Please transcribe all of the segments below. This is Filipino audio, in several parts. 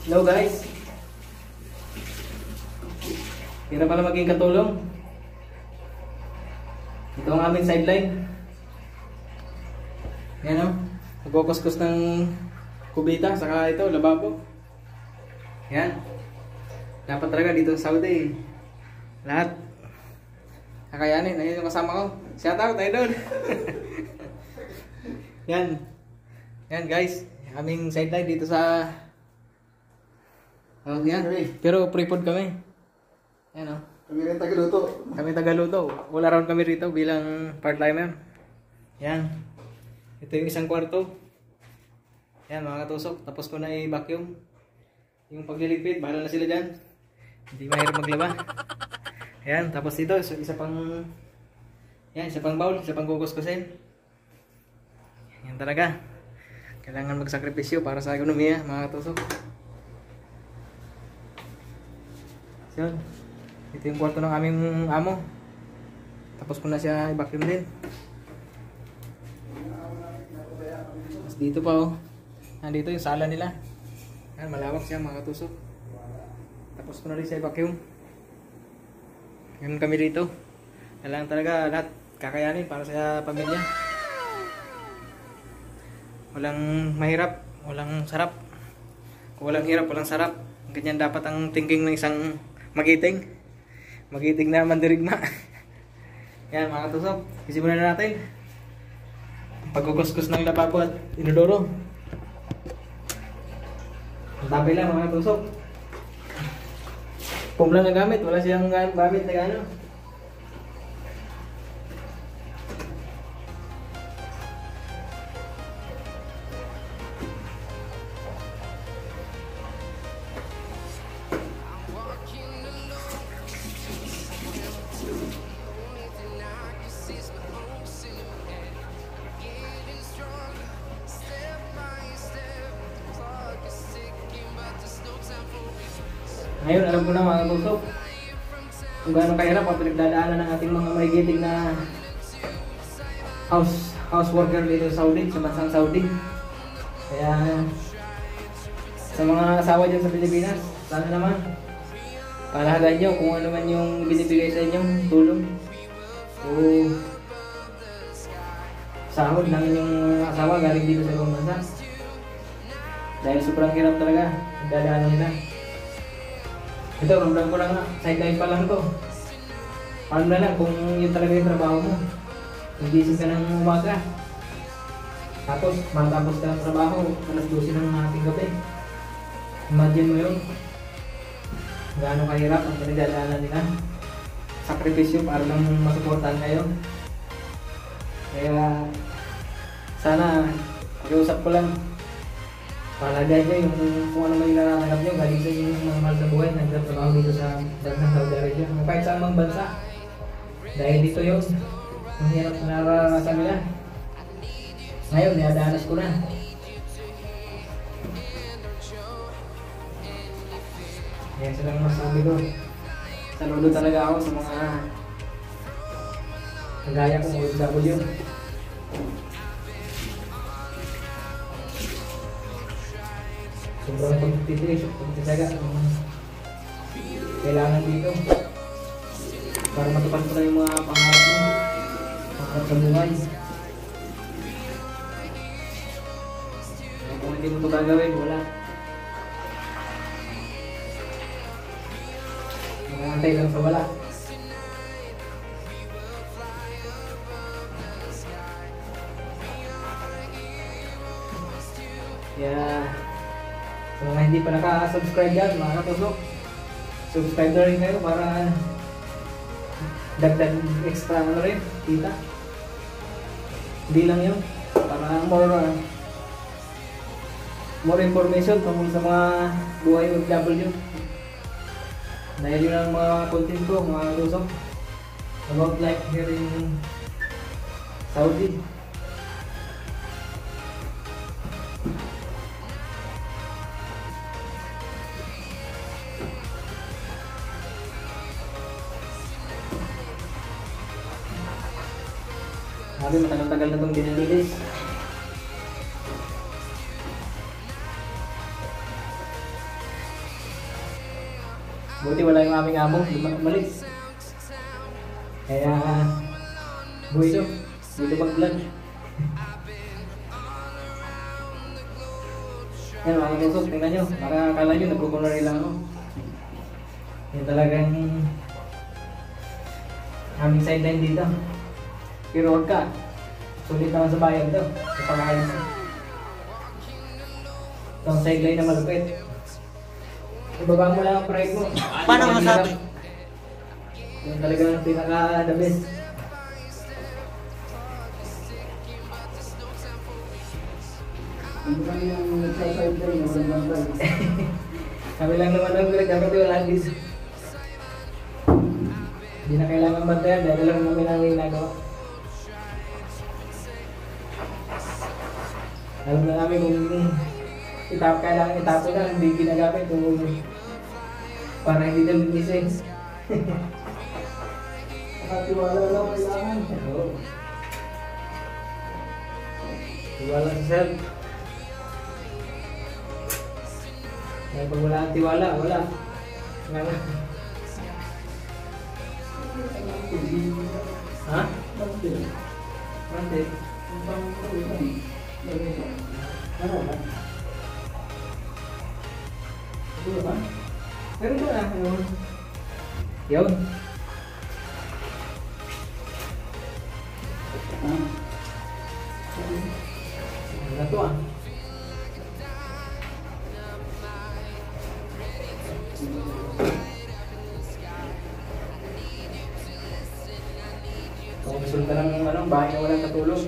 Hello guys. Tira pala maging katulong. Ito ang aming sideline. Yan o. Nagkukuskus ng kubita. Saka ito, lababo. Yan. Dapat talaga dito sa Saudi. Lahat. Kakayanin. Ayun yung kasama ko. Shout out, idol. Yan. Yan guys. Aming sideline dito sa... Oh, yan. Pero pre-pod kami. Yan o. Kami rin tagaluto. Kami tagaluto. Wala round kami rito bilang part-timer. Yan. Ito yung isang kwarto. Yan mga katusok. Tapos ko na i-vacuum. Yung pagliligpit, bahala na sila dyan. Hindi mahirap maglaba. Yan. Tapos dito, isa pang... Yan, isa pang bowl. Isa pang kukuskusin. Yan talaga. Kailangan magsakripisyo para sa ekonomiya mga katusok. Yan. Ito yung kwarto ng aming amo. Tapos ko na siya i-vacuum din. Tapos dito pa oh. Nandito yung sala nila. Yan, malawak siya mga katusok. Tapos ko na rin siya i-vacuum. Ganun kami dito. Kailangan talaga lahat kakayanin para sa pamilya. Walang mahirap, walang sarap. Kung walang hirap, walang sarap. Ganyan dapat ang thinking ng isang magiting. Magiting na mandirigma. Yan mga katusok. Isimulan na natin. Pagkukuskus ng lababo at inodoro. Ang tabi lang mga katusok. Pum lang ang gamit. Wala siyang gamit na gano'n. Ngayon, alam ko na mga katusok kung gaano kahirap ang pinagdadaanan ng ating mga magigiting na house worker dito sa Saudi, sa bansang Saudi. Kaya sa mga asawa dyan sa Pilipinas, sana naman palahagan nyo kung ano man yung binibigay sa inyong tulong o sahod ng inyong asawa galing dito sa ibang bansa. Dahil sobrang hirap talaga ang dadaanan nila. Ito, ramdam ko lang nga. Sideline pa lang to. Paano na lang kung yun talaga yung trabaho mo. Nagising ka ng umaga. Tapos, matapos ka ng trabaho, alas 12 ng ating gabi. Imagine mo yun. Gaano kahirap ang pinagdadaanan nila. Sakripisyo para lang masuportahan kayo. Kaya, sana, pag-iusap ko lang. Palagay nyo yung kung ano may naratanggap nyo galing sa inyong mga mahal sa buhay nagtatrabaho dito sa bansang Saudi Arabia o kahit sa amang bansa dahil dito yun ang hirap na naranasan nila. Ngayon niadanas ko na. Yan silang masabi ko. Saludo talaga ako sa mga kagaya kong OFW. Sobrang pagtitiis, pagtitisaga kailangan dito para matupad mo na yung mga pangarap mo, pangarap sa buhay. Kung hindi mo ito gagawin, wala. Mangantay lang sa wala. So mga hindi pa naka-subscribe yan, mga katusok, subscribe na rin kayo para dagdag extra ano rin, kita. Hindi lang yun, para more information tungkol sa mga buhay OFW. Dahil yun ang mga content ko, mga katusok, about life here in Saudi. Sabi matagal-tagal na itong dinililis. Buti wala yung aming amo, umalis. Kaya, buhay dito mag-vlog. Yan mga tusok, tingnan nyo. Akala nyo, nagkukunwari lang ako. Yan talagang aming sideline dito. Pero huwag ka. Sulit naman sa bayan to. Sa pangayos. Itong sideline na malupit. Ibaba mo lang ang pride mo. Paano masabi? Yung talagang pinaka the best. Hindi kami yung nagsasaydray na walang bantay. Kami lang naman ang pinagkakatiwalaan dito. Hindi na kailangan bantayan dahil lang namin ang ginagawa. Alam na namin kung kailangan itapon na, hindi ginagamit kung para hindi na lumising. Nakatiwala lang kailangan. Oo. Tiwala sa self. Kaya pag wala kang tiwala, wala. Nga nga. Ha? Bante. Ano ba? Ano ba? Meron ba na? Yun. Ano to ah? Kung resulta ng bahay na walang katulog.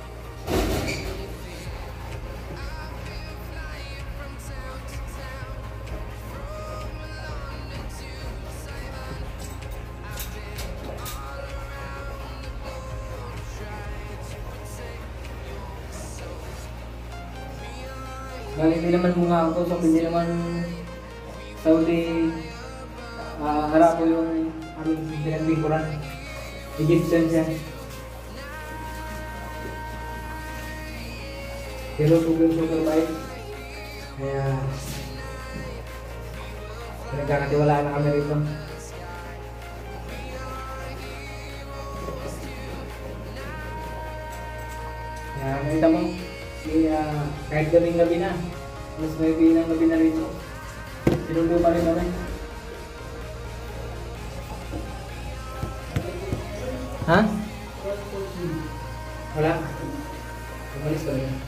Galing din naman mga ako, so hindi naman Saudi harap ko yung aming pinagbingkuran. Egyptian siya. Pero super bait. Kaya pinagkakatiwalaan na kami rito. Kaya makita mo, kahit gabing gabi na, mas may binang gabi na rito. Sinundo pa rin kami. Ha? Wala. Umalis ka rin.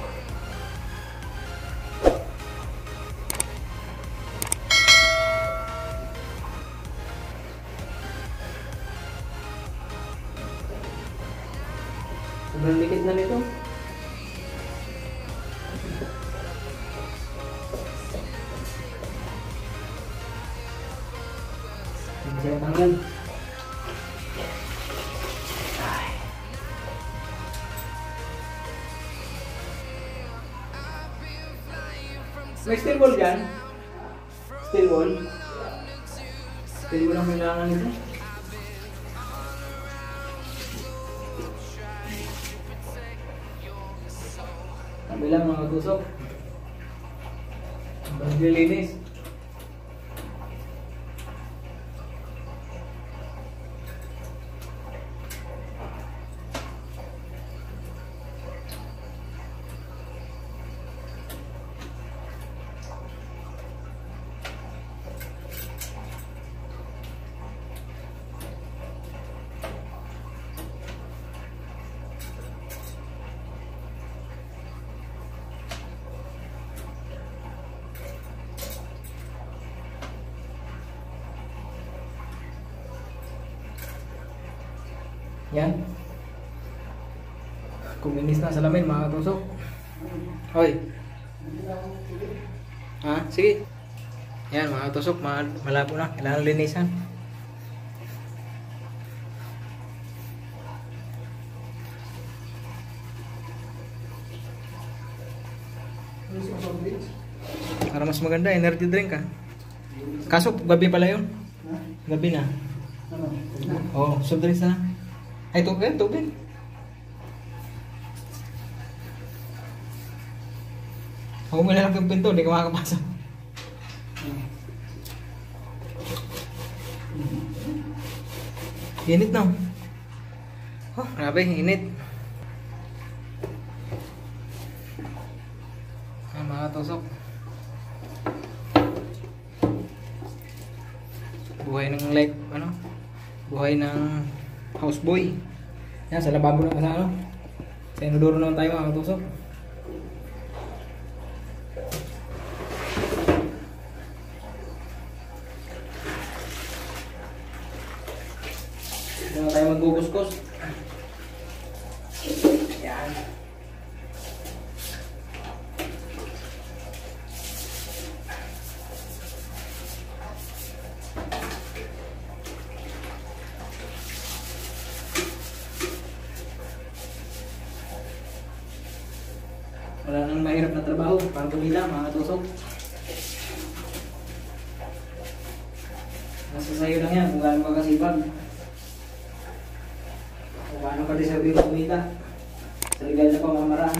Sobrang likit na nito. Hindi siya tanggal. May steel ball dyan? Steel ball? Steel ball ang kailangan nito? Sabi lang mga tusok. Maglilinis. Yan. Kuminis na salamin mga tusok. Hoy. Ha? Sige. Yan mga tusok, malabo na. Kailangan linisan. Para mas maganda, energy drink ka. Kaso gabi pala yun. Gabi na. Oh, soft drinks na. Ay, tubig, tubig. Huwag mo na lang yung pinto, hindi ka makakapasok. Init no? Oh, grabe, init. Mga tusok. Buhay ng buhay ng houseboy. Yan, sa lababo na sa sa inodoro naman tayo mga tusok. Hindi na tayo magkukuskus. Yan. Wala nang mahirap na trabaho para kumita mga tusok. Nasa sayo lang yan kung gaano ka kasipag. Kung gaano ka deserve kumita sa legal na pamamaraan.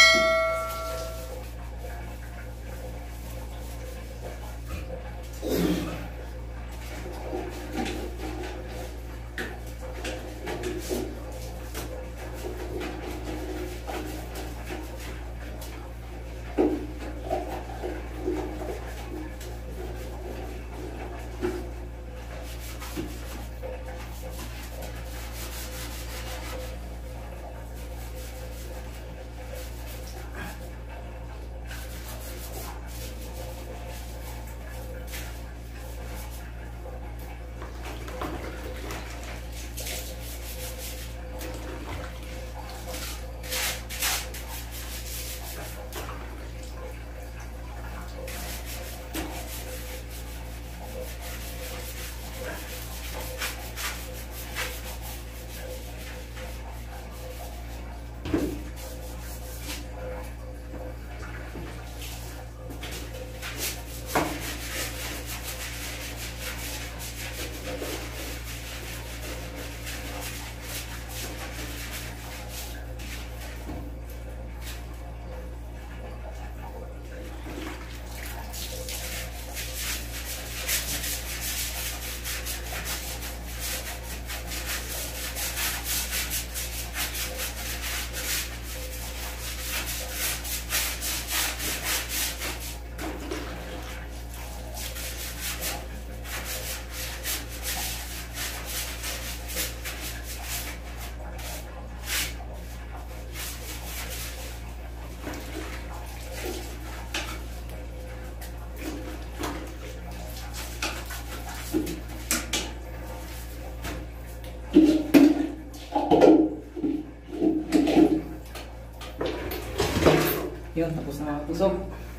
Yun, tapos na tusok.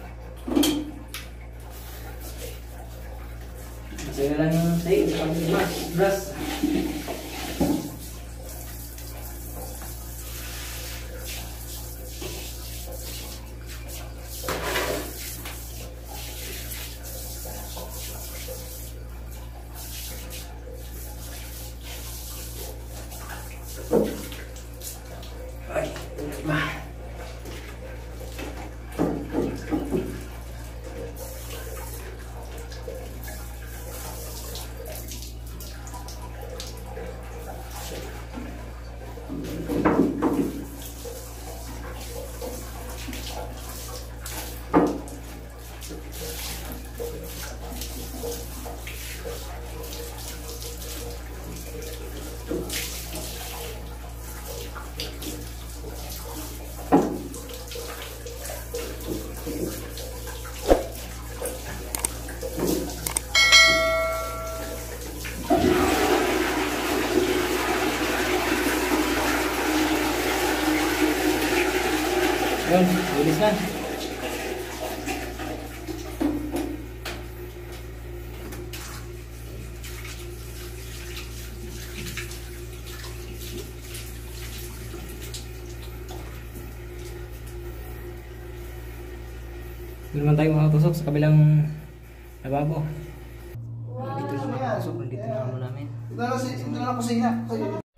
Masaya lang yung sa'yo, brush. Ay, ba. Yun, bilis na. Doon naman tayo makatusok sa kabilang lababo. Dito naman makatusok, dito na naman namin. Ito na kusina.